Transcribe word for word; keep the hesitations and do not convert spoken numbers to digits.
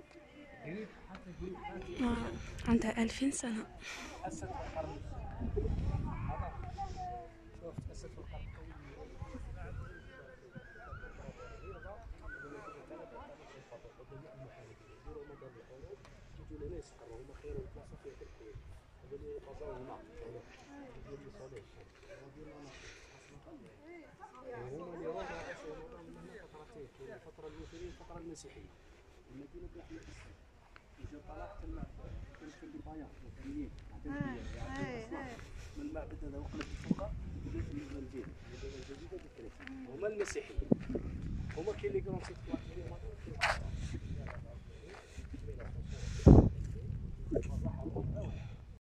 آه، عندها ألفين سنة. تأسست في القرن شوف تأسست في القرن هما اللي راحوا عاشوا من هنا فترتين، الفترة الوثنية والفترة المسيحية. المدينة كانت مؤسسة وجا طلع تما كانت في البيان الوثنيين من المعبد هذا وقلب الفوقه ولات المدينة الجديدة، المدينة الجديدة ذكرت هما المسيحيين. هما كاين اللي كانوا تيطلعوا